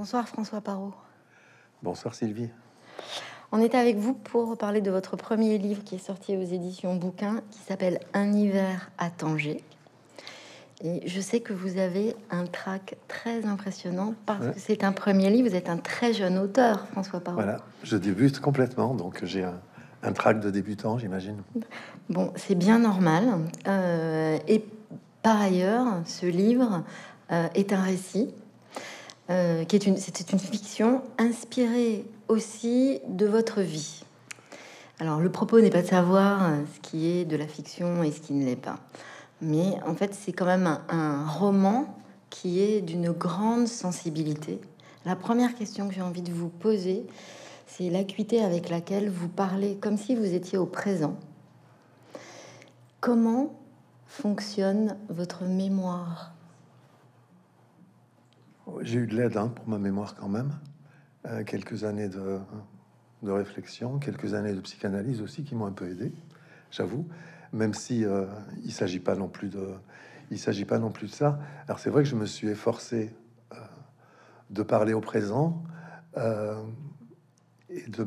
Bonsoir François Parot. Bonsoir Sylvie. On est avec vous pour parler de votre premier livre qui est sorti aux éditions Bouquin, qui s'appelle Un hiver à Tanger. Et je sais que vous avez un trac très impressionnant parce que c'est un premier livre. Vous êtes un très jeune auteur, François Parot. Voilà, je débute complètement, donc j'ai un trac de débutant, j'imagine. Bon, c'est bien normal. Et par ailleurs, ce livre est un récit c'était une fiction inspirée aussi de votre vie. Alors, le propos n'est pas de savoir ce qui est de la fiction et ce qui ne l'est pas. Mais en fait, c'est quand même un roman qui est d'une grande sensibilité. La première question que j'ai envie de vous poser, c'est l'acuité avec laquelle vous parlez, comme si vous étiez au présent. Comment fonctionne votre mémoire ? J'ai eu de l'aide pour ma mémoire quand même. Quelques années de réflexion, quelques années de psychanalyse aussi qui m'ont un peu aidé, j'avoue. Même si il s'agit pas non plus de ça. Alors c'est vrai que je me suis efforcé de parler au présent et de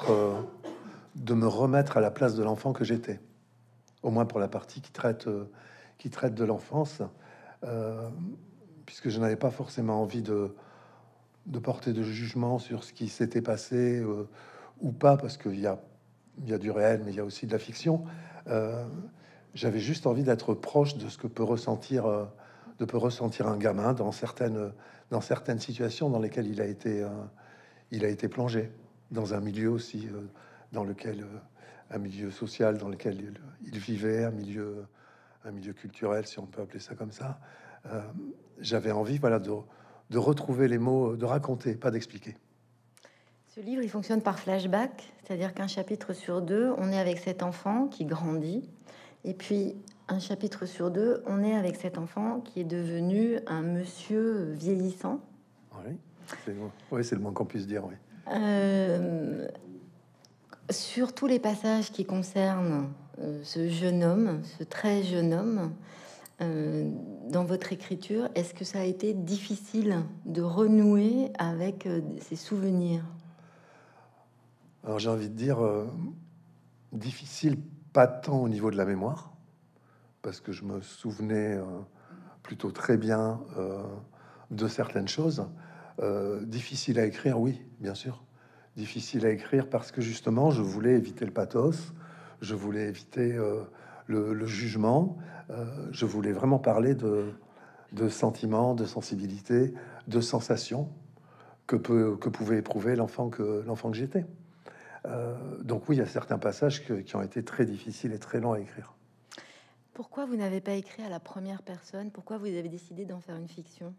me remettre à la place de l'enfant que j'étais. Au moins pour la partie qui traite de l'enfance. Puisque je n'avais pas forcément envie de porter de jugement sur ce qui s'était passé ou pas, parce qu'il y a du réel, mais il y a aussi de la fiction. J'avais juste envie d'être proche de ce que peut ressentir un gamin dans certaines situations dans lesquelles il a été plongé, dans un milieu aussi dans lequel un milieu social dans lequel il vivait, un milieu culturel, si on peut appeler ça comme ça. J'avais envie, voilà, de retrouver les mots, de raconter, pas d'expliquer. Ce livre, il fonctionne par flashback, c'est-à-dire qu'un chapitre sur deux, on est avec cet enfant qui grandit, et puis un chapitre sur deux, on est avec cet enfant qui est devenu un monsieur vieillissant. Oui, c'est le moins qu'on puisse dire, oui. Sur tous les passages qui concernent ce jeune homme, ce très jeune homme, dans votre écriture, est-ce que ça a été difficile de renouer avec ses souvenirs? Alors j'ai envie de dire difficile, pas tant au niveau de la mémoire, parce que je me souvenais plutôt très bien de certaines choses. Difficile à écrire, oui, bien sûr. Difficile à écrire parce que justement, je voulais éviter le pathos, je voulais éviter le jugement, je voulais vraiment parler de sentiments, de sensibilité, de sensations que pouvait éprouver l'enfant que j'étais. Donc oui, il y a certains passages qui ont été très difficiles et très longs à écrire. Pourquoi vous n'avez pas écrit à la première personne? Pourquoi vous avez décidé d'en faire une fiction?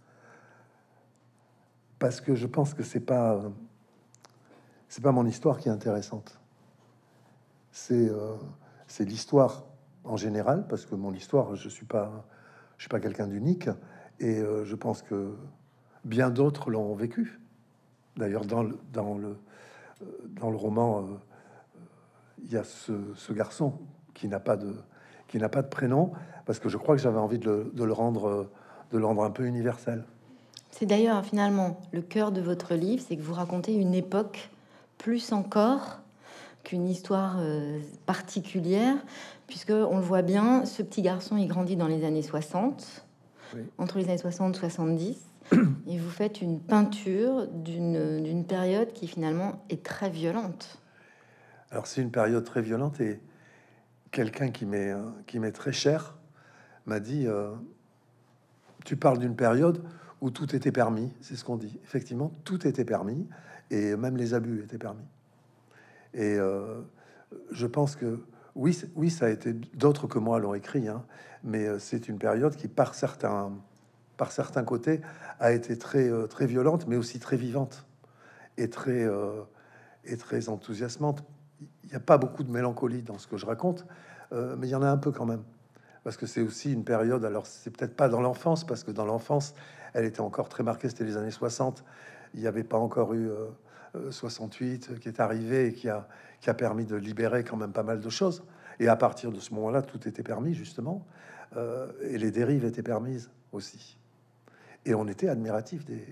Parce que je pense que c'est pas mon histoire qui est intéressante. C'est l'histoire en général, parce que mon histoire, je suis pas quelqu'un d'unique, et je pense que bien d'autres l'ont vécu. D'ailleurs, dans le roman, il y a ce garçon qui n'a pas de prénom, parce que je crois que j'avais envie de le rendre un peu universel. C'est d'ailleurs finalement le cœur de votre livre, c'est que vous racontez une époque plus encore qu'une histoire particulière, puisque on le voit bien, ce petit garçon, il grandit dans les années 60, oui. Entre les années 60 et 70, et vous faites une peinture d'une période qui finalement est très violente. Alors c'est une période très violente, et quelqu'un qui m'est très cher m'a dit tu parles d'une période où tout était permis. C'est ce qu'on dit. Effectivement, tout était permis, et même les abus étaient permis. Et je pense que oui, ça a été, d'autres que moi l'ont écrit, mais c'est une période qui, par certains côtés, a été très violente, mais aussi très vivante et très enthousiasmante. Il n'y a pas beaucoup de mélancolie dans ce que je raconte, mais il y en a un peu quand même, parce que c'est aussi une période. Alors c'est peut-être pas dans l'enfance, parce que dans l'enfance, elle était encore très marquée. C'était les années 60. Il n'y avait pas encore eu 68 qui est arrivé et qui a permis de libérer quand même pas mal de choses. Et à partir de ce moment-là, tout était permis, justement, et les dérives étaient permises aussi. Et on était admiratif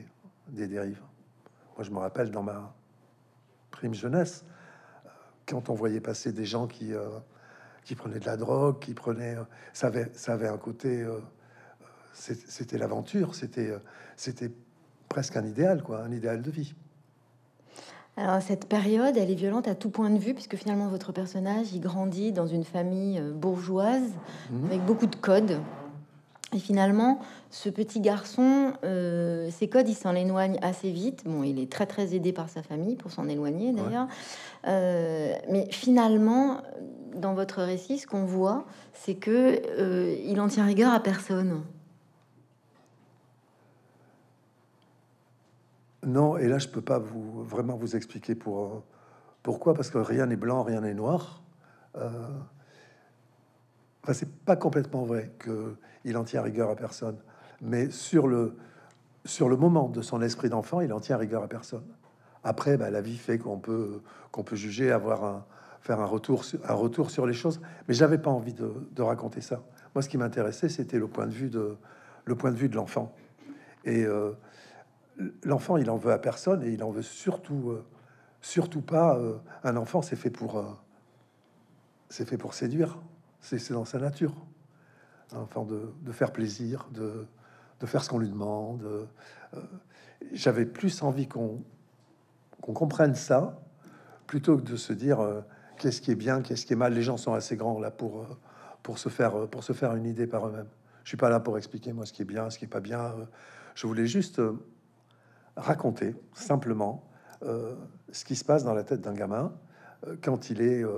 des dérives. Moi, je me rappelle dans ma prime jeunesse, quand on voyait passer des gens qui prenaient de la drogue, qui prenaient... ça avait un côté... c'était l'aventure, c'était presque un idéal, quoi, un idéal de vie. Alors cette période, elle est violente à tout point de vue, puisque finalement votre personnage, il grandit dans une famille bourgeoise, avec beaucoup de codes. Et finalement, ce petit garçon, ses codes, il s'en éloigne assez vite. Bon, il est très très aidé par sa famille pour s'en éloigner d'ailleurs. Mais finalement, dans votre récit, ce qu'on voit, c'est que il en tient rigueur à personne. Non, et là, je peux pas vraiment vous expliquer pourquoi, parce que rien n'est blanc, rien n'est noir. Enfin, c'est pas complètement vrai que il en tient rigueur à personne, mais sur le moment de son esprit d'enfant, il en tient rigueur à personne. Après, bah, la vie fait qu'on peut juger, faire un retour sur les choses, mais j'avais pas envie de raconter ça. Moi, ce qui m'intéressait, c'était le point de vue de l'enfant. Et l'enfant, il en veut à personne et il en veut surtout pas. Un enfant, c'est fait pour séduire. C'est dans sa nature. Un enfant de faire plaisir, de faire ce qu'on lui demande. J'avais plus envie qu'on comprenne ça plutôt que de se dire qu'est-ce qui est bien, qu'est-ce qui est mal. Les gens sont assez grands là pour se faire une idée par eux-mêmes. Je suis pas là pour expliquer moi ce qui est bien, ce qui est pas bien. Je voulais juste raconter simplement ce qui se passe dans la tête d'un gamin quand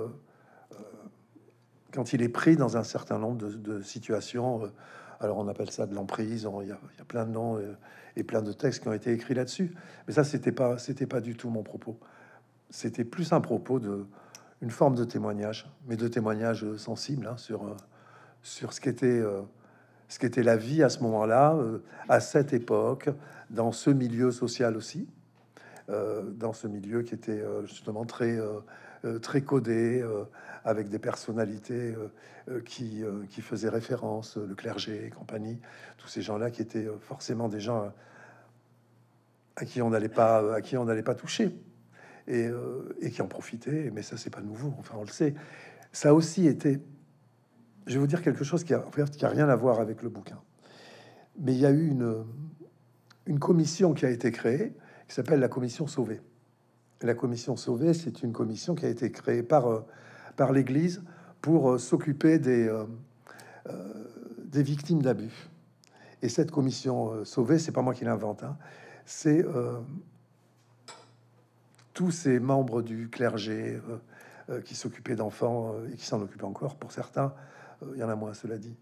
quand il est pris dans un certain nombre de situations. Alors on appelle ça de l'emprise. Il y a plein de noms et plein de textes qui ont été écrits là-dessus. Mais ça, c'était pas du tout mon propos. C'était plus un propos une forme de témoignage, mais de témoignage sensible hein, sur ce qu'était la vie à ce moment-là, à cette époque, dans ce milieu social aussi, dans ce milieu qui était justement très codé, avec des personnalités qui faisaient référence, le clergé et compagnie, tous ces gens-là qui étaient forcément des gens à qui on n'allait pas toucher et qui en profitaient. Mais ça, c'est pas nouveau. Enfin, on le sait. Ça a aussi été. Je vais vous dire quelque chose qui a rien à voir avec le bouquin. Mais il y a eu une commission qui a été créée, qui s'appelle la commission Sauvé. La commission Sauvé, c'est une commission qui a été créée par l'Église pour s'occuper des victimes d'abus. Et cette commission Sauvé, c'est pas moi qui l'invente, hein, c'est tous ces membres du clergé qui s'occupaient d'enfants et qui s'en occupent encore pour certains, il y en a moins, cela dit,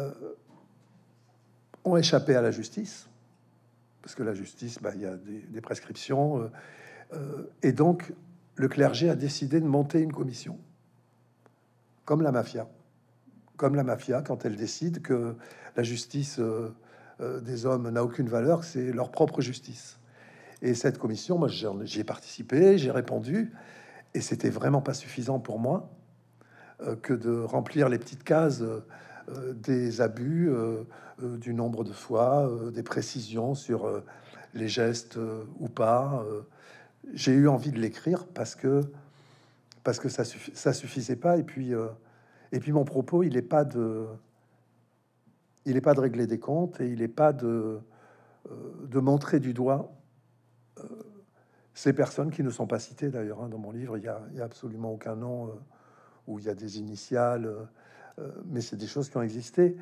ont échappé à la justice, parce que la justice, bah, il y a des prescriptions, et donc le clergé a décidé de monter une commission, comme la mafia. Comme la mafia, quand elle décide que la justice des hommes n'a aucune valeur, c'est leur propre justice. Et cette commission, moi, j'y ai participé, j'ai répondu, et c'était vraiment pas suffisant pour moi que de remplir les petites cases des abus, du nombre de fois, des précisions sur les gestes ou pas. J'ai eu envie de l'écrire parce que ça suffisait pas. Et puis mon propos, il est pas de régler des comptes et il est pas de montrer du doigt ces personnes qui ne sont pas citées d'ailleurs hein, dans mon livre. Il y a absolument aucun nom où il y a des initiales, mais c'est des choses qui ont existé.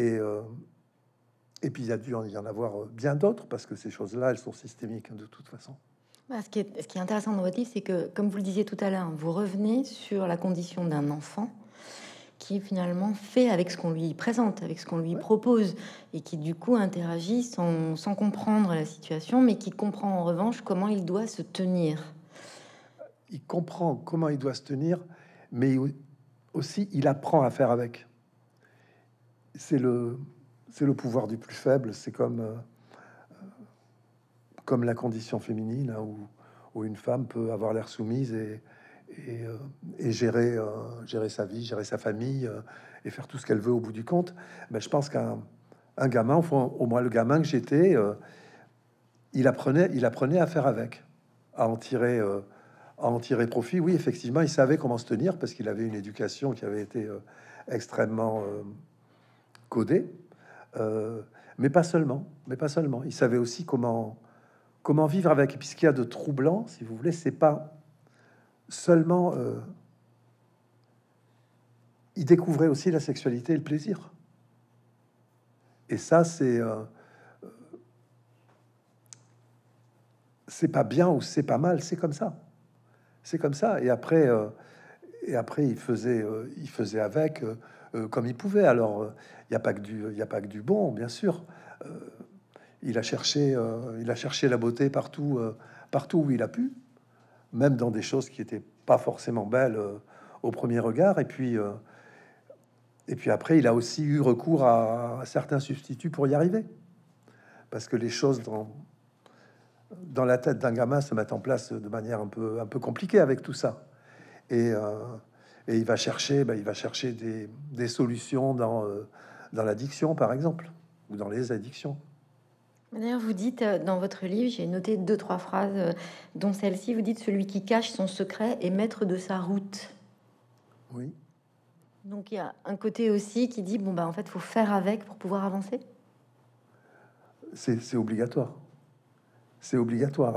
Et puis il y a dû y en avoir bien d'autres parce que ces choses-là, elles sont systémiques hein, de toute façon. Ce qui est intéressant dans votre livre, c'est que, comme vous le disiez tout à l'heure, vous revenez sur la condition d'un enfant qui finalement fait avec ce qu'on lui présente, avec ce qu'on lui propose, et qui du coup interagit sans comprendre la situation, mais qui comprend en revanche comment il doit se tenir. Il comprend comment il doit se tenir, mais aussi il apprend à faire avec. C'est le pouvoir du plus faible. C'est comme la condition féminine, hein, où une femme peut avoir l'air soumise et gérer sa vie, gérer sa famille et faire tout ce qu'elle veut au bout du compte. Mais je pense qu'un gamin, au moins le gamin que j'étais, il apprenait à faire avec, à en tirer profit. Oui, effectivement, il savait comment se tenir parce qu'il avait une éducation qui avait été extrêmement codée. Mais pas seulement, mais pas seulement. Il savait aussi comment vivre avec. Et puis ce qu'il y a de troublant, si vous voulez, c'est pas seulement. Il découvrait aussi la sexualité et le plaisir. Et ça, c'est pas bien ou c'est pas mal, c'est comme ça. C'est comme ça. Et après, il faisait avec comme il pouvait. Alors, il n'y a pas que il y a pas que du bon, bien sûr. Euh, il a cherché la beauté partout, partout où il a pu, même dans des choses qui étaient pas forcément belles au premier regard. Et puis après, il a aussi eu recours à certains substituts pour y arriver, parce que les choses dans la tête d'un gamin se mettent en place de manière un peu compliquée avec tout ça. Et, euh, et il va chercher des solutions dans l'addiction, par exemple, ou dans les addictions. D'ailleurs, vous dites dans votre livre, j'ai noté deux, trois phrases, dont celle-ci, vous dites: celui qui cache son secret est maître de sa route. Oui, Donc il y a un côté aussi qui dit, bon, bah, en fait, faut faire avec pour pouvoir avancer. c'est obligatoire. C'est obligatoire.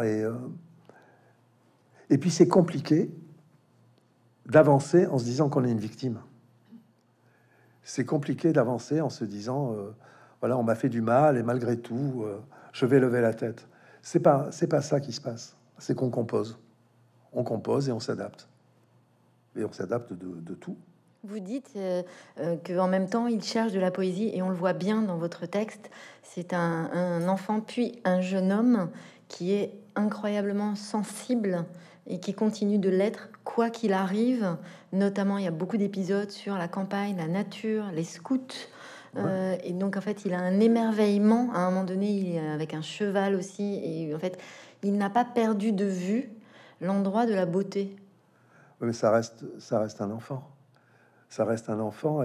Et puis c'est compliqué d'avancer en se disant qu'on est une victime. C'est compliqué d'avancer en se disant, voilà, on m'a fait du mal et malgré tout, je vais lever la tête. C'est pas ça qui se passe. C'est qu'on compose. On compose et on s'adapte. Et on s'adapte de tout. Vous dites que en même temps, il cherche de la poésie, et on le voit bien dans votre texte. C'est un enfant puis un jeune homme qui est incroyablement sensible et qui continue de l'être quoi qu'il arrive. Notamment, il y a beaucoup d'épisodes sur la campagne, la nature, les scouts. Ouais. Et donc, en fait, il a un émerveillement. À un moment donné, il est avec un cheval aussi. Et en fait, il n'a pas perdu de vue l'endroit de la beauté. Mais ça reste un enfant. Ça reste un enfant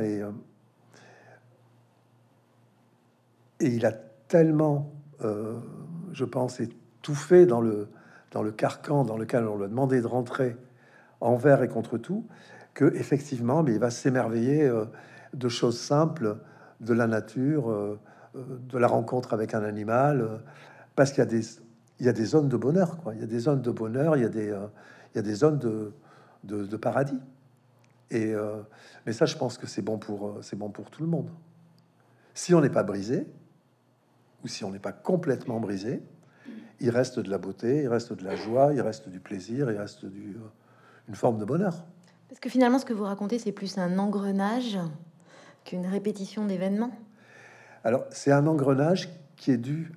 et il a tellement, je pense, étouffé dans le carcan dans lequel on lui a demandé de rentrer envers et contre tout, que effectivement, mais il va s'émerveiller de choses simples, de la nature, de la rencontre avec un animal, parce il y a des zones de bonheur, quoi. Il y a des zones de bonheur, il y a des zones de paradis. Mais ça, je pense que c'est bon pour tout le monde. Si on n'est pas brisé, ou si on n'est pas complètement brisé, il reste de la beauté, il reste de la joie, il reste du plaisir, il reste une forme de bonheur. Parce que finalement, ce que vous racontez, c'est plus un engrenage qu'une répétition d'événements. Alors, c'est un engrenage qui est dû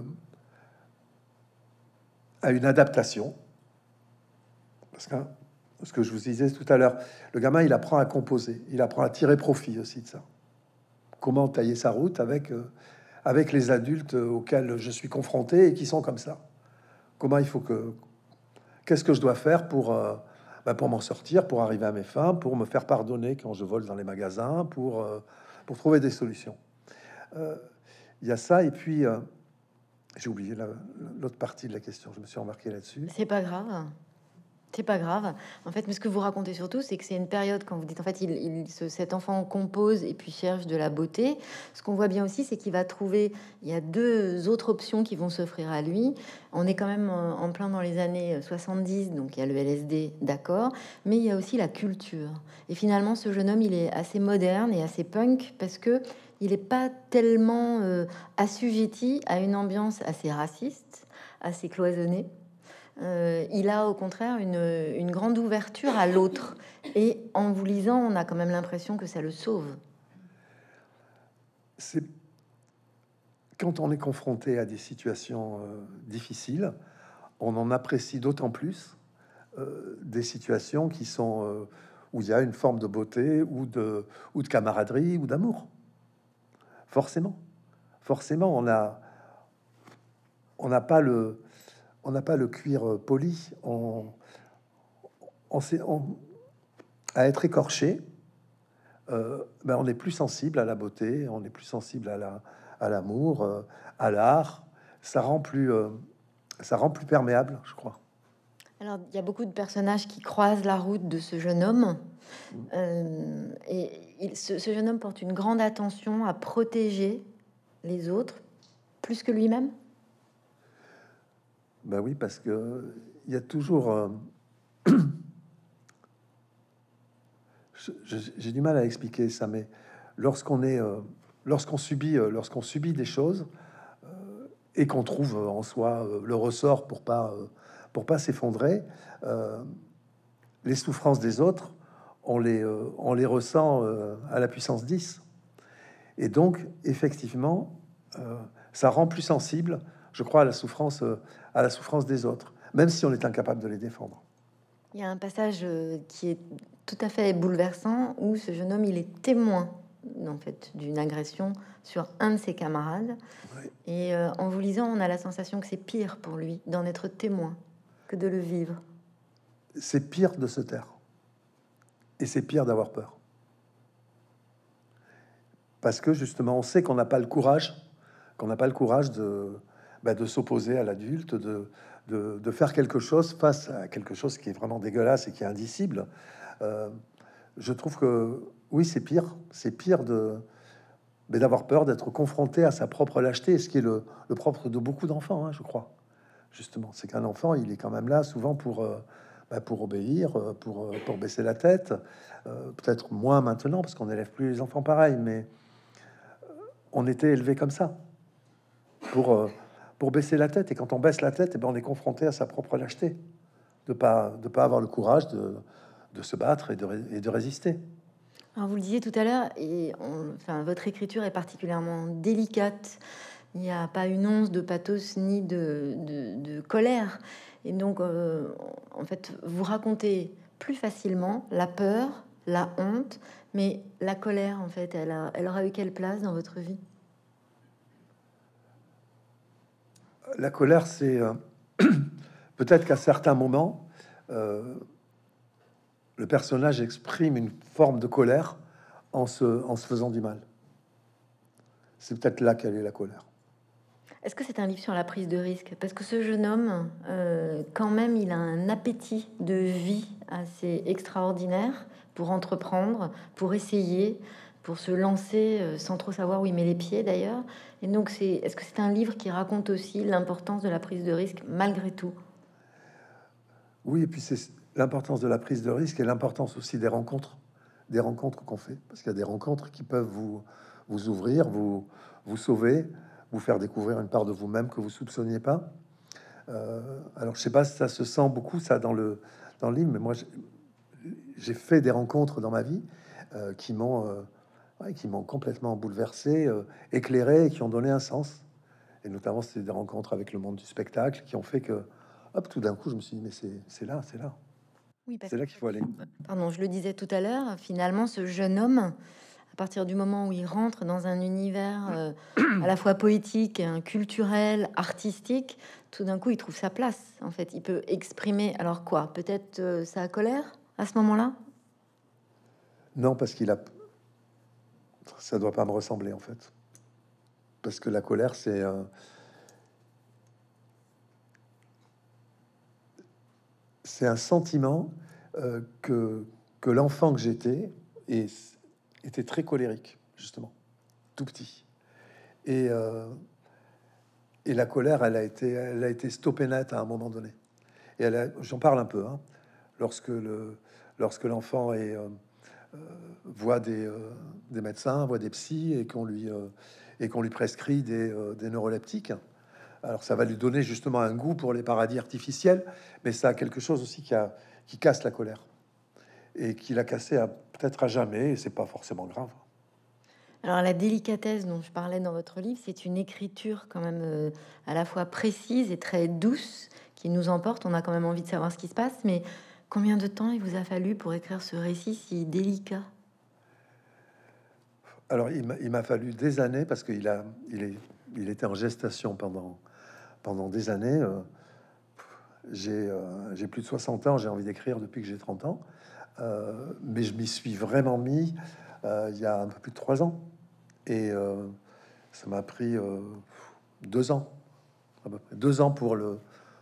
à une adaptation. Parce que ce que je vous disais tout à l'heure, le gamin, il apprend à composer, il apprend à tirer profit aussi de ça. Comment tailler sa route avec les adultes auxquels je suis confronté et qui sont comme ça. Comment il faut que... Qu'est-ce que je dois faire pour m'en sortir, pour arriver à mes fins, pour me faire pardonner quand je vole dans les magasins, pour trouver des solutions. Il y a ça, et puis j'ai oublié l'autre partie de la question. Je me suis remarqué là-dessus. C'est pas grave. C'est pas grave. En fait, mais ce que vous racontez surtout, c'est que c'est une période, quand vous dites, en fait, cet enfant compose et puis cherche de la beauté. Ce qu'on voit bien aussi, c'est qu'il va trouver, il y a deux autres options qui vont s'offrir à lui. On est quand même en plein dans les années 70, donc il y a le LSD, d'accord, mais il y a aussi la culture. Et finalement, ce jeune homme, il est assez moderne et assez punk parce que il n'est pas tellement assujetti à une ambiance assez raciste, assez cloisonnée. Il a au contraire une grande ouverture à l'autre. Et en vous lisant, on a quand même l'impression que ça le sauve. C'est quand on est confronté à des situations difficiles, on en apprécie d'autant plus des situations qui sont où il y a une forme de beauté ou de camaraderie ou d'amour. Forcément, forcément, on n'a pas on n'a pas le cuir poli. À être écorché, ben on est plus sensible à la beauté, on est plus sensible à l'amour, à l'art. Ça rend plus, ça rend plus perméable, je crois. Alors, il y a beaucoup de personnages qui croisent la route de ce jeune homme. Ce jeune homme porte une grande attention à protéger les autres, plus que lui-même. Ben oui, parce que il y a toujours... j'ai du mal à expliquer ça, mais lorsqu'on est... lorsqu'on subit des choses et qu'on trouve en soi le ressort pour pas s'effondrer, les souffrances des autres, on les ressent à la puissance 10. Et donc, effectivement, ça rend plus sensible, je crois, à la souffrance des autres, même si on est incapable de les défendre. Il y a un passage qui est tout à fait bouleversant où ce jeune homme, il est témoin en fait d'une agression sur un de ses camarades. Oui. Et en vous lisant, on a la sensation que c'est pire pour lui d'en être témoin que de le vivre. C'est pire de se taire. Et c'est pire d'avoir peur. Parce que justement, on sait qu'on n'a pas le courage, de s'opposer à l'adulte, de faire quelque chose face à quelque chose qui est vraiment dégueulasse et qui est indicible. Je trouve que oui, c'est pire d'avoir peur d'être confronté à sa propre lâcheté, ce qui est le propre de beaucoup d'enfants, hein, je crois. Justement, c'est qu'un enfant, il est quand même là souvent pour obéir, pour baisser la tête. Peut-être moins maintenant parce qu'on n'élève plus les enfants pareil, mais on était élevé comme ça pour baisser la tête. Et quand on baisse la tête, on est confronté à sa propre lâcheté, de pas avoir le courage de se battre et de résister. Alors vous le disiez tout à l'heure, enfin, votre écriture est particulièrement délicate. Il n'y a pas une once de pathos ni de colère. Et donc, en fait, vous racontez plus facilement la peur, la honte, mais la colère, en fait, elle aura eu quelle place dans votre vie? La colère, c'est peut-être qu'à certains moments, le personnage exprime une forme de colère en se faisant du mal. C'est peut-être là qu'elle est la colère. Est-ce que c'est un livre sur la prise de risque? Parce que ce jeune homme, quand même, il a un appétit de vie assez extraordinaire pour entreprendre, pour essayer, pour se lancer sans trop savoir où il met les pieds d'ailleurs. Et donc, est-ce que c'est un livre qui raconte aussi l'importance de la prise de risque malgré tout? Oui, et puis c'est l'importance de la prise de risque et l'importance aussi des rencontres qu'on fait. Parce qu'il y a des rencontres qui peuvent vous ouvrir, vous sauver, vous faire découvrir une part de vous-même que vous soupçonniez pas. Alors, je sais pas si ça se sent beaucoup, ça, dans le livre, mais moi, j'ai fait des rencontres dans ma vie qui m'ont complètement bouleversé, éclairé, et qui ont donné un sens. Et notamment, c'était des rencontres avec le monde du spectacle qui ont fait que, hop, tout d'un coup, je me suis dit, mais c'est là, Oui, parce c'est là qu'il faut aller. pardon, je le disais tout à l'heure, finalement, ce jeune homme, à partir du moment où il rentre dans un univers à la fois poétique, culturel, artistique, tout d'un coup, il trouve sa place. En fait, il peut exprimer, alors quoi? Peut-être sa colère à ce moment-là? Non, parce ça doit pas me ressembler en fait. Parce que la colère, c'est un sentiment que l'enfant que j'étais était très colérique, justement, tout petit. Et, euh, et la colère, elle a été stoppée net à un moment donné. Et j'en parle un peu, hein, lorsque l'enfant voit des médecins, voit des psys et qu'on lui prescrit des neuroleptiques. Alors ça va lui donner justement un goût pour les paradis artificiels, mais ça a quelque chose aussi qui casse la colère et qui l'a cassé peut-être à jamais. Et c'est pas forcément grave. Alors la délicatesse dont je parlais dans votre livre, c'est une écriture quand même à la fois précise et très douce qui nous emporte. On a quand même envie de savoir ce qui se passe, mais combien de temps il vous a fallu pour écrire ce récit si délicat? Alors il m'a fallu des années parce il était en gestation pendant des années. J'ai plus de 60 ans, j'ai envie d'écrire depuis que j'ai 30 ans. Mais je m'y suis vraiment mis il y a un peu plus de 3 ans. Et ça m'a pris 2 ans, à peu près 2 ans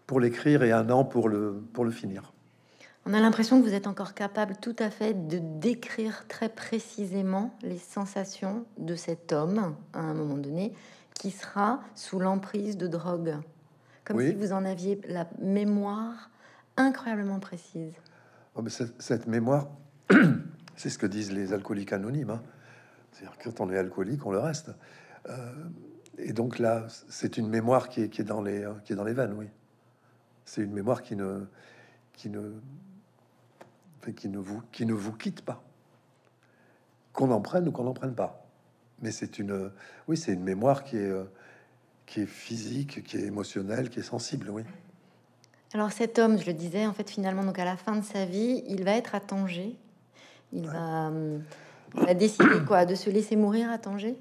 pour l'écrire et 1 an pour le finir. On a l'impression que vous êtes encore capable tout à fait de décrire très précisément les sensations de cet homme à un moment donné qui sera sous l'emprise de drogue, comme si Oui. vous en aviez la mémoire incroyablement précise. Oh, mais cette mémoire, c'est ce que disent les alcooliques anonymes, hein. C'est-à-dire que quand on est alcoolique, on le reste. Euh, et donc là, c'est une mémoire qui est dans les veines, oui. C'est une mémoire qui ne, enfin, qui ne vous quitte pas, qu'on en prenne ou qu'on n'en prenne pas. Mais oui, c'est une mémoire qui est physique, qui est émotionnelle, qui est sensible, oui. Alors cet homme, je le disais, en fait, finalement, donc à la fin de sa vie, il va être à Tanger. Il Ouais. va, il va décider quoi, de se laisser mourir à Tanger.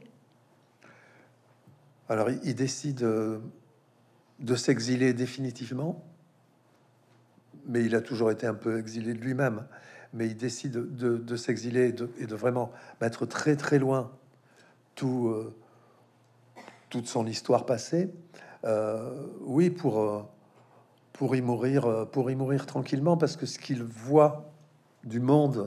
Alors, il décide de s'exiler définitivement, mais il a toujours été un peu exilé de lui-même. Mais il décide de s'exiler et de vraiment mettre très très loin tout, toute son histoire passée. Oui, pour y mourir tranquillement, parce que ce qu'il voit du monde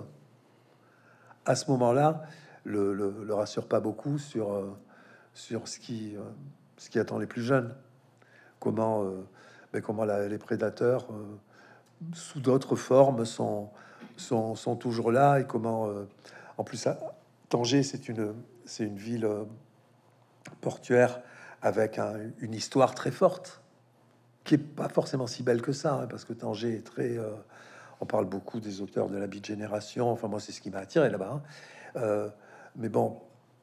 à ce moment-là le rassure pas beaucoup sur ce qui attend les plus jeunes. Comment, comment les prédateurs, sous d'autres formes, sont toujours là, et comment, en plus, Tanger, c'est une ville portuaire avec une histoire très forte, qui est pas forcément si belle que ça, hein, parce que Tanger est très... on parle beaucoup des auteurs de la Beat Génération, enfin moi c'est ce qui m'a attiré là-bas, hein. Mais bon,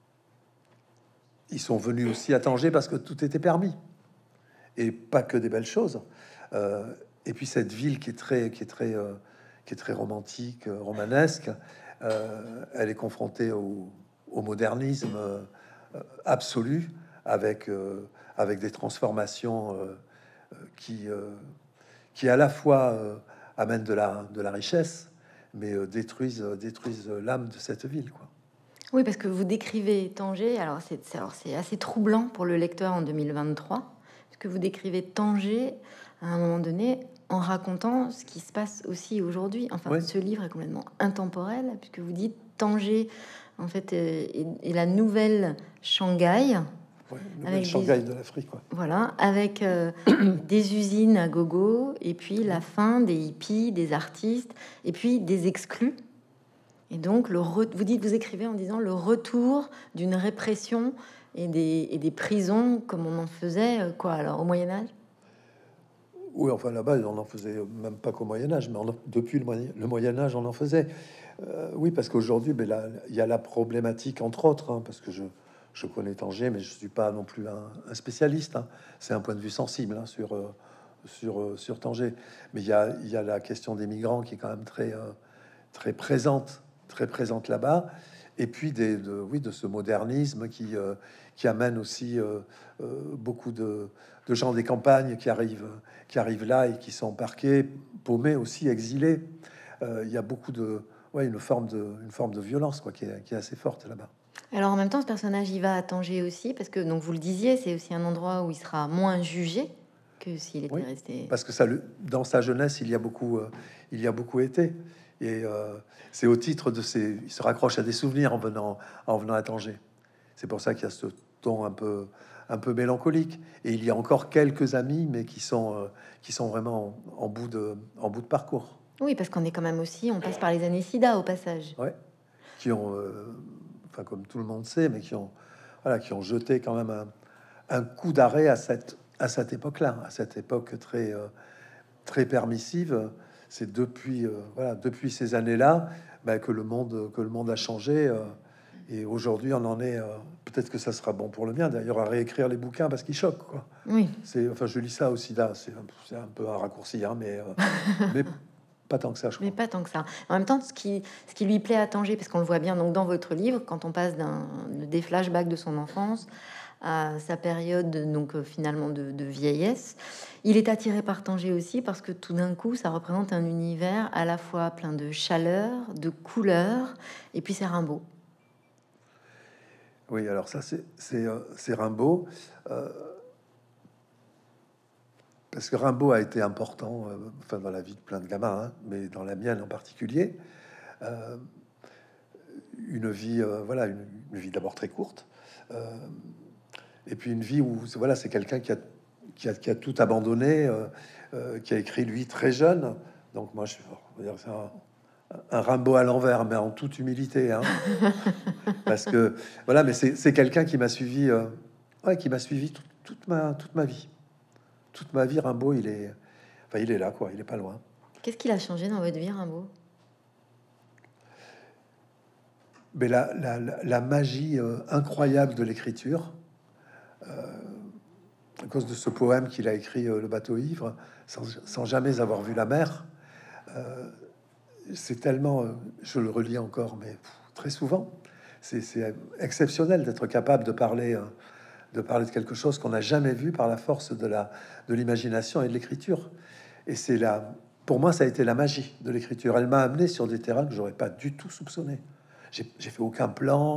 ils sont venus aussi à Tanger parce que tout était permis, et pas que des belles choses. Et puis cette ville qui est très romantique, romanesque, elle est confrontée au modernisme absolu, avec des transformations qui, qui à la fois amènent de la richesse, mais détruisent l'âme de cette ville, quoi. Oui, parce que vous décrivez Tanger, alors c'est assez troublant pour le lecteur en 2023, parce que vous décrivez Tanger à un moment donné en racontant ce qui se passe aussi aujourd'hui. Enfin, Oui, ce livre est complètement intemporel, puisque vous dites Tanger, en fait, est la nouvelle Shanghai, ouais, nouvelle avec des, Shanghai de l'Afrique, quoi. voilà, avec des usines à gogo, et puis la fin des hippies, des artistes, et puis des exclus. Et donc, vous écrivez en disant le retour d'une répression et des prisons comme on en faisait, quoi, alors au Moyen Âge. Oui, enfin là-bas, on en faisait même pas qu'au Moyen Âge, mais depuis le Moyen Âge, on en faisait. Oui, parce qu'aujourd'hui, ben là, il y a la problématique, entre autres, hein, parce que je connais Tanger, mais je suis pas non plus un spécialiste, hein. C'est un point de vue sensible, hein, sur Tanger. Mais il y a la question des migrants qui est quand même très présente là-bas. Et puis oui, de ce modernisme qui amène aussi beaucoup de gens des campagnes qui arrivent là et qui sont parqués, paumés aussi, exilés. Il y a beaucoup ouais, une forme de violence, quoi, qui est assez forte là-bas. Alors en même temps, ce personnage, il va à Tanger aussi, parce que, donc vous le disiez, c'est aussi un endroit où il sera moins jugé que s'il était Oui, resté. parce que dans sa jeunesse, il y a beaucoup été. Et c'est au titre de il se raccroche à des souvenirs en venant à Tanger. C'est pour ça qu'il y a ce ton un peu mélancolique. Et il y a encore quelques amis, mais qui sont vraiment en bout de parcours. Oui, parce qu'on est quand même aussi, on passe par les années SIDA au passage. Ouais, qui ont, enfin comme tout le monde sait, mais voilà, qui ont jeté quand même un coup d'arrêt à cette époque-là, à cette époque très permissive. C'est depuis, voilà, depuis ces années-là, ben, que le monde a changé. Et aujourd'hui, on en est. Peut-être que ça sera bon pour le mien, d'ailleurs, à réécrire les bouquins parce qu'ils choquent, quoi. Oui. Enfin, je lis ça au SIDA. C'est un peu un raccourci, hein, mais pas tant que ça, je Mais crois. pas tant que ça. En même temps, ce qui lui plaît à Tanger, parce qu'on le voit bien donc dans votre livre, quand on passe des flashbacks de son enfance à sa période donc finalement de vieillesse, il est attiré par Tanger aussi parce que tout d'un coup, ça représente un univers à la fois plein de chaleur, de couleurs, et puis c'est Rimbaud. Oui, alors ça, c'est Rimbaud. parce que Rimbaud a été important, enfin dans la vie de plein de gamins, hein, mais dans la mienne en particulier. Euh, une vie, voilà, une vie d'abord très courte, et puis une vie où voilà, c'est quelqu'un qui a tout abandonné, qui a écrit lui très jeune. Donc moi, on va dire, c'est un Rimbaud à l'envers, mais en toute humilité, hein, parce que voilà, mais c'est quelqu'un qui m'a suivi, ouais, qui m'a suivi toute ma vie. Toute ma vie, Rimbaud, enfin, il est là, quoi. Il est pas loin. Qu'est-ce qu'il a changé dans votre vie, Rimbaud? Mais la magie incroyable de l'écriture, à cause de ce poème qu'il a écrit, Le bateau ivre, sans jamais avoir vu la mer, c'est tellement, je le relis encore, mais très souvent, c'est exceptionnel d'être capable de parler de quelque chose qu'on n'a jamais vu par la force de l'imagination et de l'écriture. Et c'est là, pour moi, ça a été la magie de l'écriture. Elle m'a amené sur des terrains que j'aurais pas du tout soupçonné. J'ai fait aucun plan,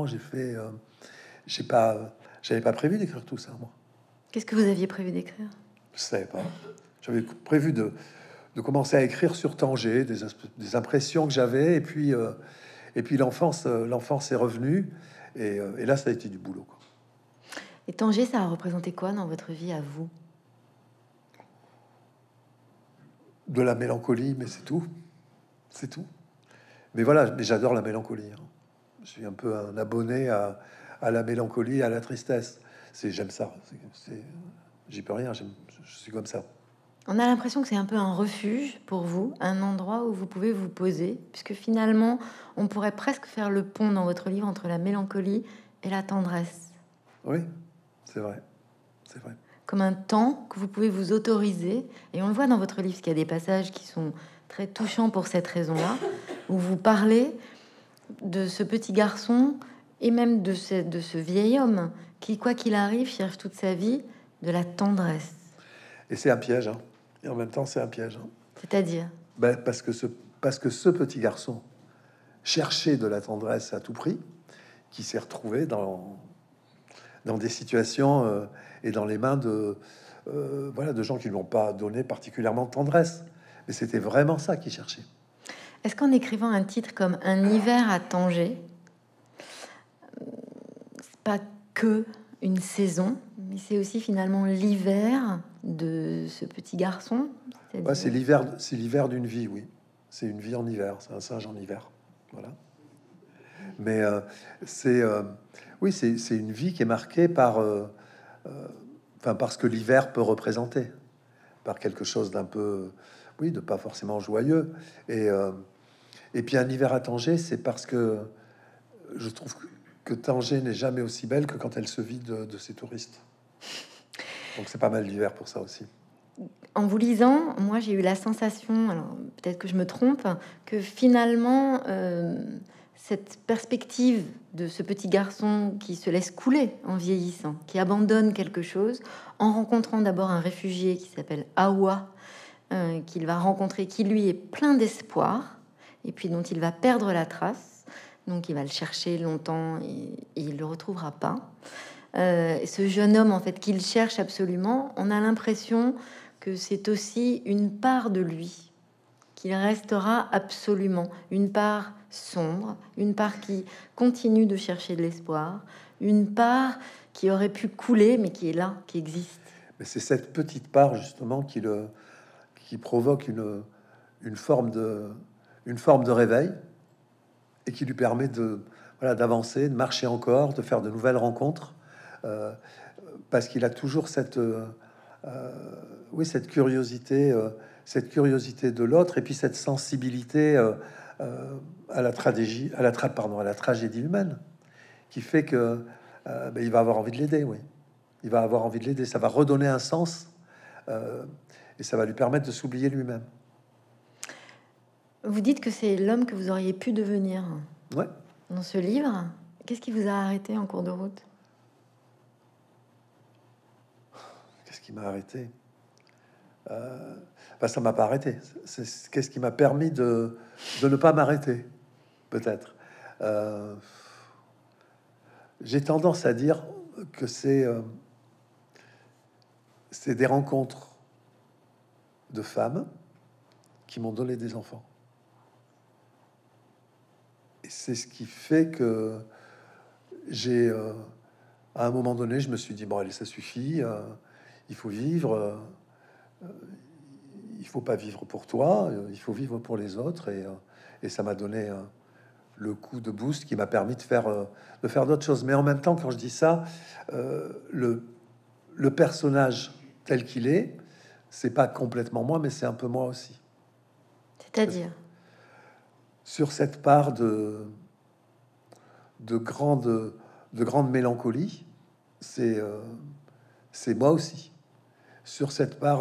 j'avais pas prévu d'écrire tout ça, moi. Qu'est-ce que vous aviez prévu d'écrire? Je savais pas. J'avais prévu de commencer à écrire sur Tanger, des impressions que j'avais, et puis l'enfance est revenue, et là, ça a été du boulot, quoi. Et Tanger, ça a représenté quoi dans votre vie à vous? De la mélancolie, mais c'est tout. Mais voilà, mais j'adore la mélancolie, hein. Je suis un peu un abonné à la mélancolie, à la tristesse. J'aime ça. J'y peux rien. Je suis comme ça. On a l'impression que c'est un peu un refuge pour vous, un endroit où vous pouvez vous poser, puisque finalement, on pourrait presque faire le pont dans votre livre entre la mélancolie et la tendresse. Oui, c'est vrai. C'est vrai. Comme un temps que vous pouvez vous autoriser. Et on le voit dans votre livre, qu'il y a des passages qui sont très touchants pour cette raison-là, où vous parlez de ce petit garçon et même de ce vieil homme qui, quoi qu'il arrive, cherche toute sa vie de la tendresse. Et c'est un piège, hein. Et en même temps, c'est un piège, hein. C'est-à-dire? Ben, parce que ce petit garçon cherchait de la tendresse à tout prix, qui s'est retrouvé dans des situations et dans les mains voilà, de gens qui ne lui ont pas donné particulièrement de tendresse. Mais c'était vraiment ça qu'il cherchait. Est-ce qu'en écrivant un titre comme Un hiver à Tanger, c'est pas que une saison, mais c'est aussi finalement l'hiver de ce petit garçon? Ouais, c'est l'hiver d'une vie, oui. C'est une vie en hiver, c'est un singe en hiver. Voilà. Mais oui, c'est une vie qui est marquée par ce que l'hiver peut représenter, par quelque chose d'un peu, oui, de pas forcément joyeux. Et puis un hiver à Tanger, c'est parce que je trouve que Tanger n'est jamais aussi belle que quand elle se vide de ses touristes. Donc c'est pas mal l'hiver pour ça aussi. En vous lisant, moi j'ai eu la sensation, alors peut-être que je me trompe, que finalement cette perspective de ce petit garçon qui se laisse couler en vieillissant, qui abandonne quelque chose, en rencontrant d'abord un réfugié qui s'appelle Awa, qu'il va rencontrer, qui lui est plein d'espoir, et puis dont il va perdre la trace, donc il va le chercher longtemps et il le retrouvera pas. Ce jeune homme en fait qu'il cherche absolument, on a l'impression que c'est aussi une part de lui qu'il restera absolument, une part sombre, une part qui continue de chercher de l'espoir, une part qui aurait pu couler mais qui est là, qui existe. Mais c'est cette petite part justement qui provoque une forme de réveil et qui lui permet voilà, d'avancer, de marcher encore, de faire de nouvelles rencontres, parce qu'il a toujours oui, cette curiosité de l'autre, et puis cette sensibilité à la tragédie, à la tragédie humaine, qui fait que il va avoir envie de l'aider. Oui, il va avoir envie de l'aider. Ça va redonner un sens et ça va lui permettre de s'oublier lui-même. Vous dites que c'est l'homme que vous auriez pu devenir. Ouais. Dans ce livre, qu'est-ce qui vous a arrêté en cours de route? Qu'est-ce qui m'a arrêté? Ça m'a pas arrêté. Qu'est-ce qui m'a permis de ne pas m'arrêter? Peut-être. J'ai tendance à dire que c'est des rencontres de femmes qui m'ont donné des enfants. Et c'est ce qui fait que j'ai, à un moment donné, je me suis dit, bon, allez, ça suffit, il faut vivre, il faut pas vivre pour toi, il faut vivre pour les autres. Et ça m'a donné le coup de boost qui m'a permis de faire d'autres choses. Mais en même temps, quand je dis ça, le personnage tel qu'il est, c'est pas complètement moi, mais c'est un peu moi aussi. C'est-à-dire? Sur cette part de grande, de grande mélancolie, c'est moi aussi. Sur cette part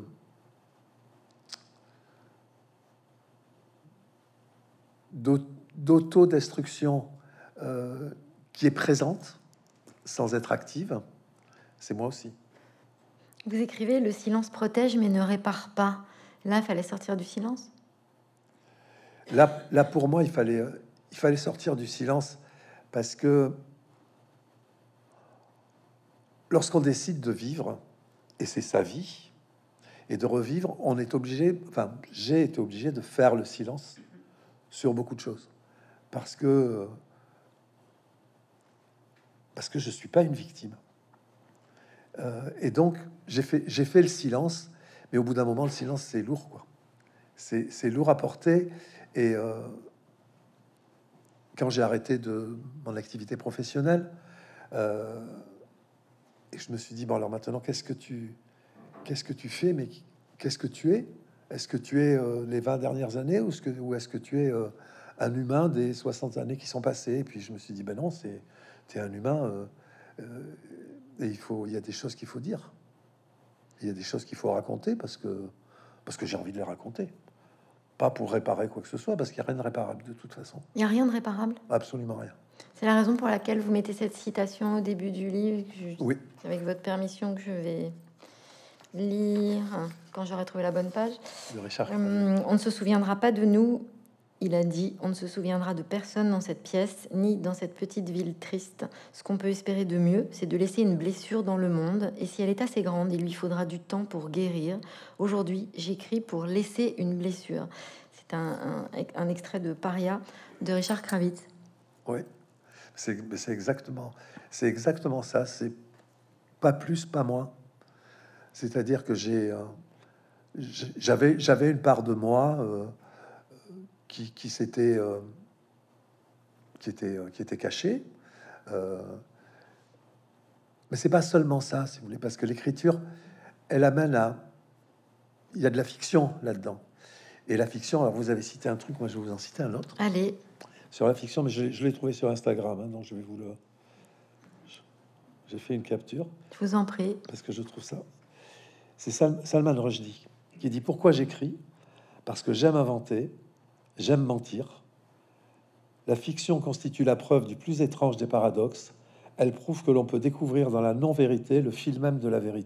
d'autodestruction qui est présente sans être active, c'est moi aussi. Vous écrivez: le silence protège mais ne répare pas. Là, il fallait sortir du silence. Là, pour moi, il fallait sortir du silence parce que lorsqu'on décide de vivre, et c'est sa vie, et de revivre, on est obligé, enfin, j'ai été obligé de faire le silence sur beaucoup de choses parce que je suis pas une victime. Et donc, j'ai fait le silence, mais au bout d'un moment, le silence, c'est lourd, quoi. C'est lourd à porter. Et quand j'ai arrêté de mon activité professionnelle, et je me suis dit, bon, alors maintenant, qu'est-ce que tu fais, mais qu'est-ce que tu es? Est-ce que tu es les 20 dernières années ou est-ce que tu es un humain des 60 années qui sont passées? Et puis je me suis dit, ben non, t'es un humain et il y a des choses qu'il faut dire. Il y a des choses qu'il faut raconter parce que j'ai envie de les raconter. Pas pour réparer quoi que ce soit, parce qu'il n'y a rien de réparable de toute façon. Il n'y a rien de réparable. Absolument rien. C'est la raison pour laquelle vous mettez cette citation au début du livre, Oui. avec votre permission, que je vais lire quand j'aurai trouvé la bonne page. De Richard. On ne se souviendra pas de nous, il a dit, on ne se souviendra de personne dans cette pièce, ni dans cette petite ville triste. Ce qu'on peut espérer de mieux, c'est de laisser une blessure dans le monde, et si elle est assez grande, il lui faudra du temps pour guérir. Aujourd'hui, j'écris pour laisser une blessure. C'est un extrait de Paria de Richard Kravitz. Oui, c'est exactement ça. C'est pas plus, pas moins. C'est-à-dire que j'avais une part de moi qui était cachée. Mais c'est pas seulement ça, si vous voulez, parce que l'écriture, elle amène il y a de la fiction là-dedans. Et la fiction, alors vous avez cité un truc, moi je vais vous en citer un autre. Allez. Sur la fiction, mais je l'ai trouvé sur Instagram, hein, donc je vais vous le... J'ai fait une capture. Je vous en prie. Parce que je trouve ça... C'est Salman Rushdie qui dit « Pourquoi j'écris ? Parce que j'aime inventer, j'aime mentir. La fiction constitue la preuve du plus étrange des paradoxes. Elle prouve que l'on peut découvrir dans la non-vérité le fil même de la vérité. »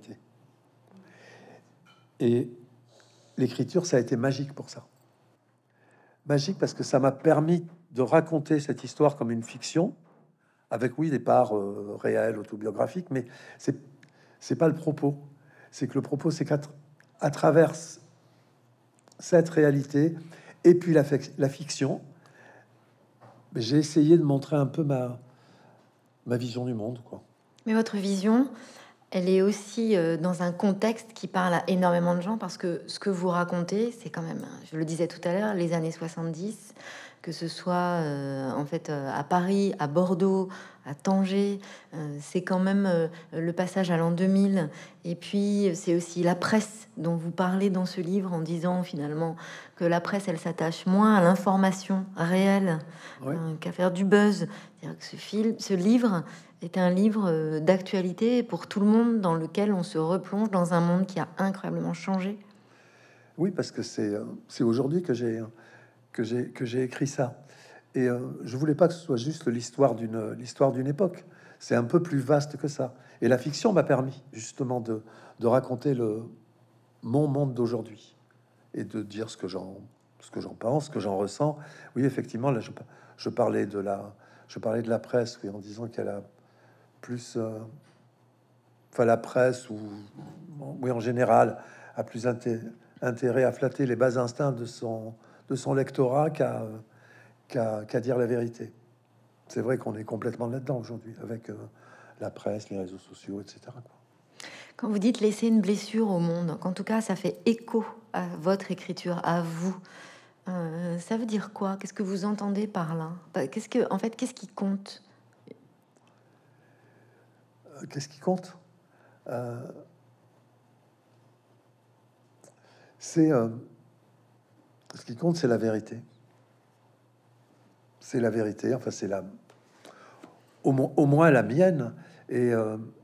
Et l'écriture, ça a été magique pour ça. Magique parce que ça m'a permis de raconter cette histoire comme une fiction, avec, oui, des parts réelles, autobiographiques, mais c'est pas le propos. C'est que le propos, c'est qu'à travers cette réalité et puis la fiction, j'ai essayé de montrer un peu ma vision du monde, quoi. Mais votre vision, elle est aussi dans un contexte qui parle à énormément de gens, parce que ce que vous racontez, c'est quand même, je le disais tout à l'heure, les années 70, que ce soit en fait à Paris, à Bordeaux, à Tanger, c'est quand même le passage à l'an 2000. Et puis c'est aussi la presse dont vous parlez dans ce livre, en disant finalement que la presse, elle s'attache moins à l'information réelle, Ouais. qu'à faire du buzz. C'est-à-dire que ce livre est un livre d'actualité pour tout le monde, dans lequel on se replonge dans un monde qui a incroyablement changé. Oui, parce que c'est aujourd'hui que j'ai écrit ça. Et je voulais pas que ce soit juste l'histoire d'une époque. C'est un peu plus vaste que ça. Et la fiction m'a permis justement de raconter mon monde d'aujourd'hui et de dire ce que j'en pense, ce que j'en ressens. Oui, effectivement, là, je parlais de la presse, oui, en disant qu'elle a plus, enfin la presse ou oui, en général, a plus intérêt à flatter les bas instincts de son lectorat qu'à dire la vérité. C'est vrai qu'on est complètement là-dedans aujourd'hui, avec la presse, les réseaux sociaux, etc., quoi. Quand vous dites laisser une blessure au monde, qu'en tout cas ça fait écho à votre écriture, à vous, ça veut dire quoi? Qu'est-ce que vous entendez par là? Qu'est-ce que, en fait, qu'est-ce qui compte? Qu'est-ce qui compte? C'est ce qui compte, c'est la vérité. C'est la vérité. Enfin, c'est la, au moins la mienne. Et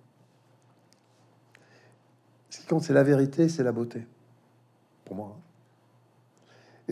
ce qui compte, c'est la vérité, c'est la beauté, pour moi. Et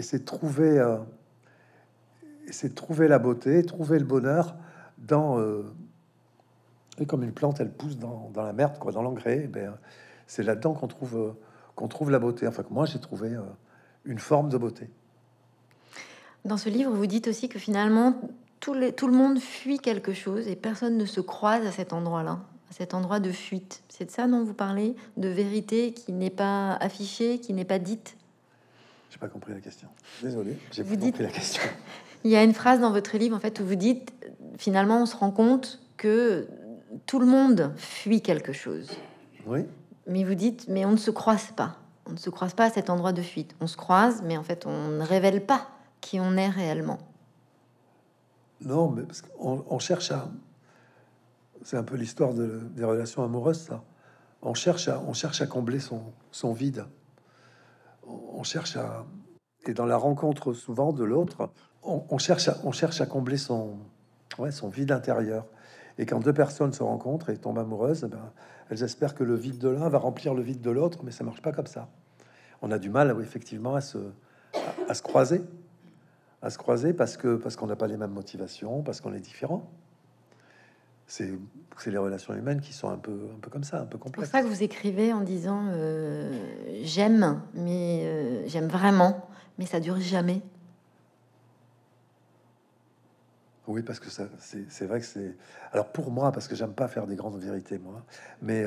c'est trouver la beauté, trouver le bonheur dans et comme une plante, elle pousse dans la merde, quoi, dans l'engrais. Eh ben, c'est là-dedans qu'on trouve la beauté. Enfin, que moi, j'ai trouvé une forme de beauté. Dans ce livre, vous dites aussi que finalement, tout le monde fuit quelque chose et personne ne se croise à cet endroit-là, à cet endroit de fuite. C'est de ça dont vous parlez, de vérité qui n'est pas affichée, qui n'est pas dite. J'ai pas compris la question. Désolé, j'ai Vous pas dites, compris la question. il y a une phrase dans votre livre en fait où vous dites, finalement, on se rend compte que tout le monde fuit quelque chose. Oui. Mais vous dites, mais on ne se croise pas. On ne se croise pas à cet endroit de fuite. On se croise, mais en fait, on ne révèle pas qui on est réellement. Non, mais parce on cherche à. C'est un peu l'histoire des relations amoureuses, ça. On cherche à combler son vide. On cherche à. Et dans la rencontre souvent de l'autre, on cherche à combler son vide intérieur. Et quand deux personnes se rencontrent et tombent amoureuses, eh ben, elles espèrent que le vide de l'un va remplir le vide de l'autre, mais ça marche pas comme ça. On a du mal, oui, effectivement, à se croiser, parce qu'on n'a pas les mêmes motivations, parce qu'on est différent. C'est les relations humaines qui sont un peu comme ça, un peu C'est pour complexes. ça que vous écrivez en disant j'aime, mais j'aime vraiment, mais ça dure jamais. Oui, parce que ça, c'est vrai que c'est. Alors pour moi, parce que j'aime pas faire des grandes vérités, moi, mais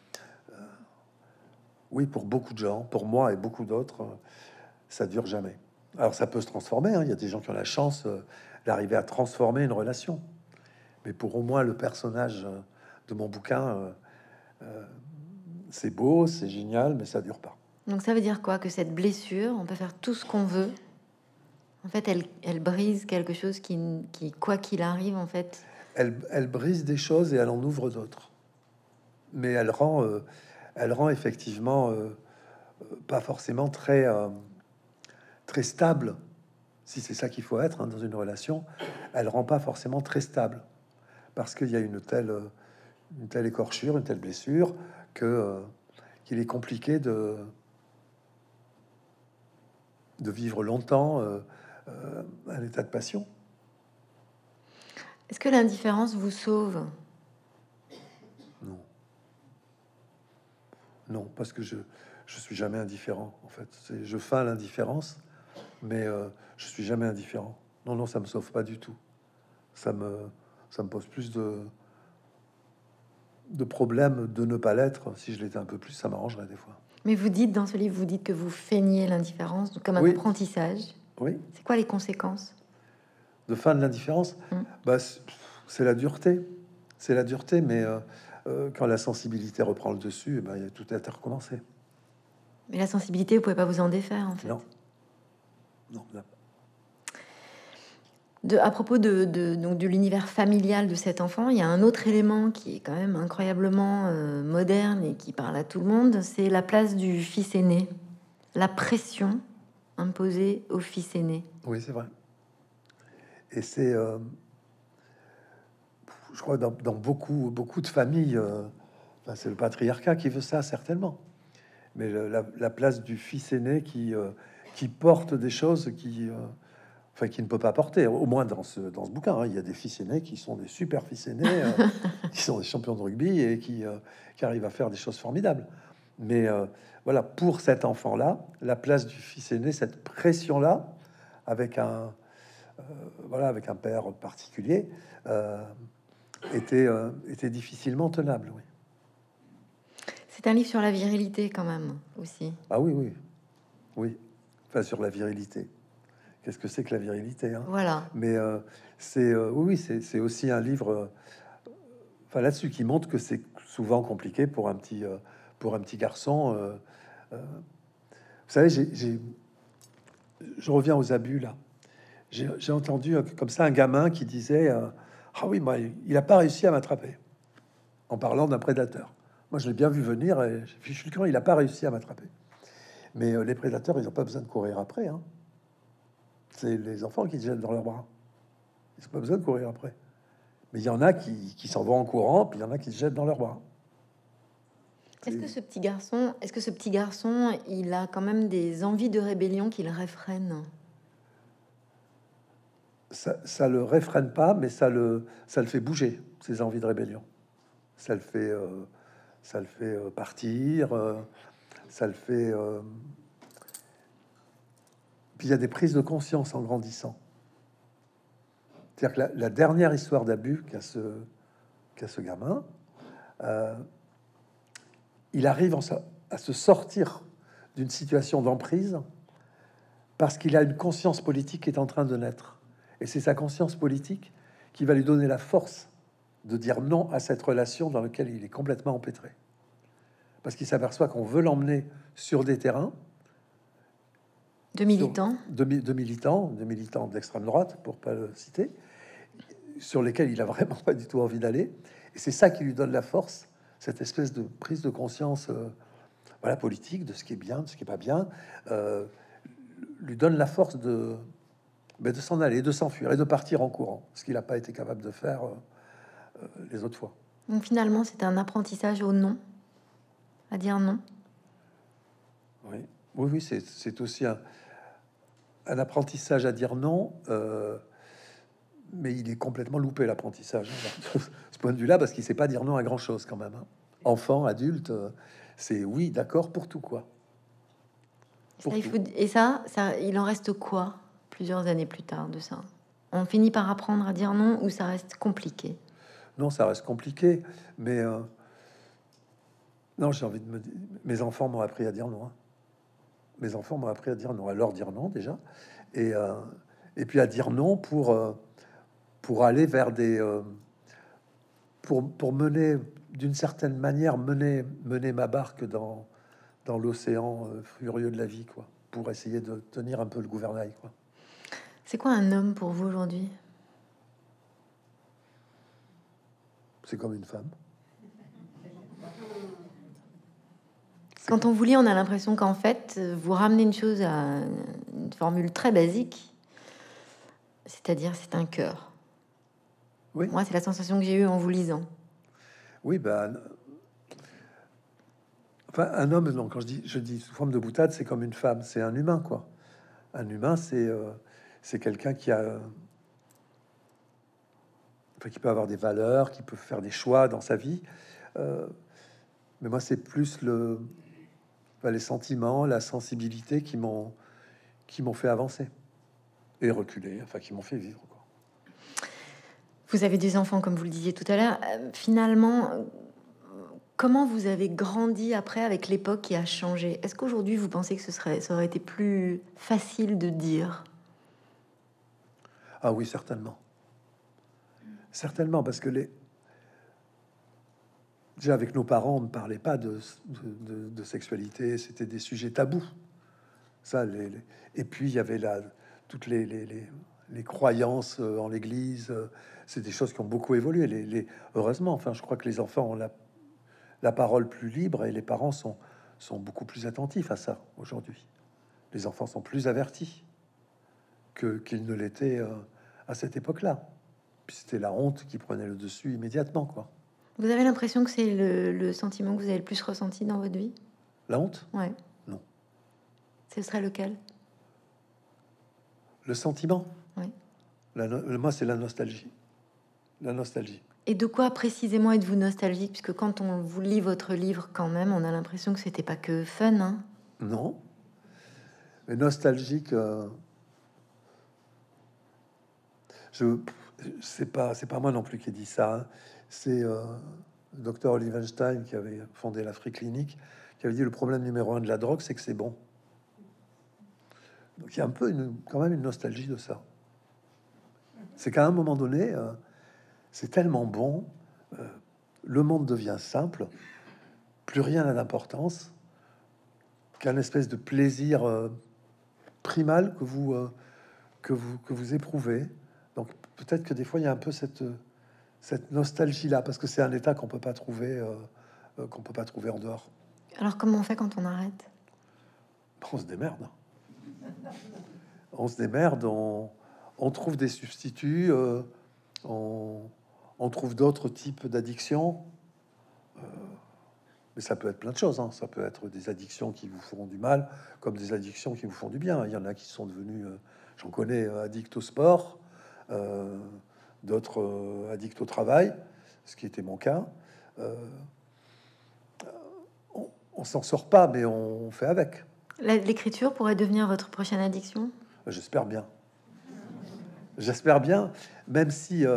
oui, pour beaucoup de gens, pour moi et beaucoup d'autres, ça dure jamais. Alors ça peut se transformer, hein. Il y a des gens qui ont la chance d'arriver à transformer une relation. Mais pour au moins le personnage de mon bouquin, c'est beau, c'est génial, mais ça dure pas. Donc ça veut dire quoi? Que cette blessure, on peut faire tout ce qu'on veut. En fait, elle brise quelque chose qui, quoi qu'il arrive, en fait. Elle brise des choses et elle en ouvre d'autres. Mais elle rend effectivement pas forcément très stable. Si c'est ça qu'il faut être hein, dans une relation, elle rend pas forcément très stable parce qu'il y a une telle écorchure, une telle blessure que qu'il est compliqué de vivre longtemps un état de passion. Est-ce que l'indifférence vous sauve? Non, non, parce que je suis jamais indifférent. En fait, je feins l'indifférence, mais je suis jamais indifférent. Non, non, ça me sauve pas du tout. Ça me ça me pose plus de problèmes de ne pas l'être. Si je l'étais un peu plus, ça m'arrangerait des fois. Mais vous dites dans ce livre, vous dites que vous feignez l'indifférence donc comme un Oui, apprentissage. oui. C'est quoi les conséquences? De fin de l'indifférence, Mm. bah, c'est la dureté. C'est la dureté, mais quand la sensibilité reprend le dessus, eh ben, il y a tout à recommencer. Mais la sensibilité, vous pouvez pas vous en défaire, en fait. Non, non, là. À propos donc de l'univers familial de cet enfant, il y a un autre élément qui est quand même incroyablement moderne et qui parle à tout le monde, c'est la place du fils aîné, la pression imposée au fils aîné. Oui, c'est vrai. Et c'est, je crois, dans beaucoup de familles, enfin, c'est le patriarcat qui veut ça, certainement. Mais la place du fils aîné qui porte des choses enfin, qui ne peut pas porter. Au moins dans ce bouquin, hein, il y a des fils aînés qui sont des super fils aînés, qui sont des champions de rugby et qui arrivent à faire des choses formidables. Mais voilà, pour cet enfant-là, la place du fils aîné, cette pression-là, avec voilà, avec un père particulier, était difficilement tenable. Oui. C'est un livre sur la virilité quand même aussi. Ah oui, oui. Oui, enfin sur la virilité. Qu'est-ce que c'est que la virilité, hein? Voilà. Mais oui, oui, c'est aussi un livre, enfin là-dessus, qui montre que c'est souvent compliqué pour un petit garçon. Vous savez, je reviens aux abus là. J'ai entendu comme ça un gamin qui disait ah oui, moi, il n'a pas réussi à m'attraper en parlant d'un prédateur. Moi, je l'ai bien vu venir et j'ai fichu le camp, il n'a pas réussi à m'attraper. Mais les prédateurs, ils n'ont pas besoin de courir après, hein. C'est les enfants qui se jettent dans leurs bras. Ils n'ont pas besoin de courir après. Mais il y en a qui s'en vont en courant, puis il y en a qui se jettent dans leurs bras. Est-ce que ce petit garçon, il a quand même des envies de rébellion qu'il réfrène? Ça le réfrène pas, mais ça le fait bouger, ses envies de rébellion. Ça le fait partir, ça le fait. Puis il y a des prises de conscience en grandissant. C'est-à-dire que la dernière histoire d'abus qu'a ce gamin, il arrive à se sortir d'une situation d'emprise parce qu'il a une conscience politique qui est en train de naître. Et c'est sa conscience politique qui va lui donner la force de dire non à cette relation dans laquelle il est complètement empêtré. Parce qu'il s'aperçoit qu'on veut l'emmener sur des terrains De militants? de militants d'extrême droite, pour pas le citer, sur lesquels il a vraiment pas du tout envie d'aller. Et c'est ça qui lui donne la force, cette espèce de prise de conscience voilà, politique, de ce qui est bien, de ce qui est pas bien, lui donne la force de s'en aller, de s'enfuir et de partir en courant, ce qu'il n'a pas été capable de faire les autres fois. Donc finalement, c'est un apprentissage au non, à dire non. Oui, oui, oui, c'est aussi un apprentissage à dire non, mais il est complètement loupé l'apprentissage de ce point de vue-là, parce qu'il sait pas dire non à grand-chose quand même, hein. Enfant, adulte, c'est oui, d'accord pour tout, quoi. Pour Ça, tout. et ça, il en reste quoi plusieurs années plus tard de ça? On finit par apprendre à dire non ou ça reste compliqué? Non, ça reste compliqué, mais non, j'ai envie de me dire, mes enfants m'ont appris à dire non, hein. Mes enfants m'ont appris à dire non, à leur dire non déjà, et, euh, et puis à dire non pour aller vers des... pour mener, d'une certaine manière, mener ma barque dans l'océan furieux de la vie, quoi, pour essayer de tenir un peu le gouvernail, quoi. C'est quoi un homme pour vous aujourd'hui? C'est comme une femme. Quand on vous lit, on a l'impression qu'en fait, vous ramenez une chose à une formule très basique, c'est-à-dire c'est un cœur. Oui, Moi, c'est la sensation que j'ai eue en vous lisant. oui, ben, enfin, un homme, non, quand je dis sous forme de boutade, c'est comme une femme, c'est un humain, quoi. Un humain, c'est quelqu'un qui a, enfin, qui peut avoir des valeurs, qui peut faire des choix dans sa vie. Mais moi, c'est plus enfin, les sentiments, la sensibilité qui m'ont fait avancer et reculer, enfin, qui m'ont fait vivre, quoi. Vous avez des enfants, comme vous le disiez tout à l'heure. Finalement, comment vous avez grandi après avec l'époque qui a changé? Est-ce qu'aujourd'hui, vous pensez que ça aurait été plus facile de dire? Ah oui, certainement. Certainement, parce que déjà avec nos parents, on ne parlait pas de sexualité, c'était des sujets tabous. Ça, et puis il y avait toutes les croyances en l'Église. C'est des choses qui ont beaucoup évolué. Heureusement, enfin, je crois que les enfants ont la parole plus libre et les parents sont beaucoup plus attentifs à ça aujourd'hui. Les enfants sont plus avertis qu'ils ne l'étaient à cette époque-là. Puis c'était la honte qui prenait le dessus immédiatement, quoi. Vous avez l'impression que c'est le sentiment que vous avez le plus ressenti dans votre vie? La honte? Ouais. Non. Ce serait lequel? Le sentiment? Oui. Moi, c'est la nostalgie. La nostalgie. Et de quoi précisément êtes-vous nostalgique? Puisque quand on vous lit votre livre, quand même, on a l'impression que c'était pas que fun, hein? Non. Mais nostalgique, je c'est pas moi non plus qui ai dit ça, hein. C'est le docteur Olivenstein qui avait fondé l'Afrique clinique, qui avait dit le problème numéro un de la drogue, c'est que c'est bon. Donc il y a un peu quand même une nostalgie de ça. C'est qu'à un moment donné, c'est tellement bon, le monde devient simple, plus rien n'a d'importance, qu'un espèce de plaisir primal que vous éprouvez. Donc peut-être que des fois il y a un peu cette nostalgie là, parce que c'est un état qu'on peut pas trouver en dehors. Alors, comment on fait quand on arrête? On se démerde. On se démerde, on trouve des substituts, on trouve d'autres types d'addictions. Mais ça peut être plein de choses, hein. Ça peut être des addictions qui vous feront du mal, comme des addictions qui vous font du bien. Il y en a qui sont devenus, j'en connais, addicts au sport, d'autres addicts au travail, ce qui était mon cas. On s'en sort pas, mais on fait avec. L'écriture pourrait devenir votre prochaine addiction? J'espère bien. J'espère bien, même si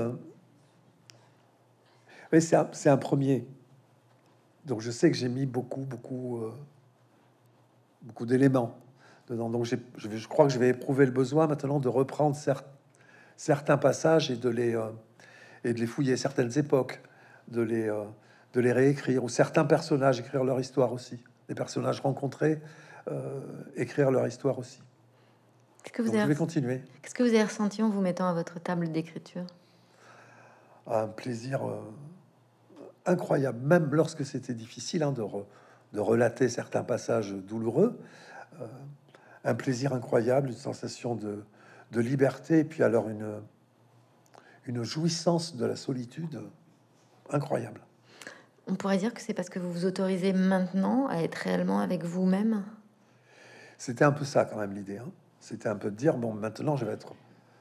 oui, c'est un premier. Donc je sais que j'ai mis beaucoup d'éléments dedans. Donc je crois que je vais éprouver le besoin maintenant de reprendre certains passages et de les fouiller, certaines époques, de les réécrire, ou certains personnages, écrire leur histoire aussi. Les personnages rencontrés, écrire leur histoire aussi. Donc je vais continuer. Qu'est-ce que vous avez ressenti en vous mettant à votre table d'écriture? Un plaisir incroyable, même lorsque c'était difficile, hein, de relater certains passages douloureux. Un plaisir incroyable, une sensation de liberté, et puis alors une jouissance de la solitude incroyable. On pourrait dire que c'est parce que vous vous autorisez maintenant à être réellement avec vous-même? C'était un peu ça quand même l'idée, hein. C'était un peu de dire, bon, maintenant je vais être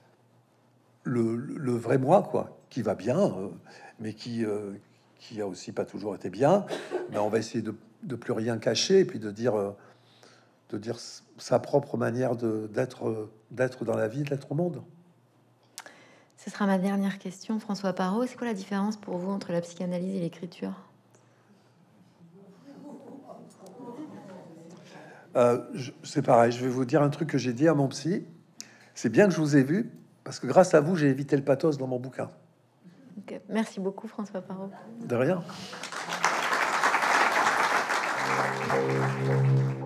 le vrai moi, quoi, qui va bien, mais qui a aussi pas toujours été bien. Mais on va essayer de plus rien cacher, et puis de dire sa propre manière d'être dans la vie, d'être au monde. Ce sera ma dernière question, François Parot. C'est quoi la différence pour vous entre la psychanalyse et l'écriture? C'est pareil, je vais vous dire un truc que j'ai dit à mon psy. C'est bien que je vous ai vu, parce que grâce à vous, j'ai évité le pathos dans mon bouquin. Okay. Merci beaucoup, François Parot. De rien.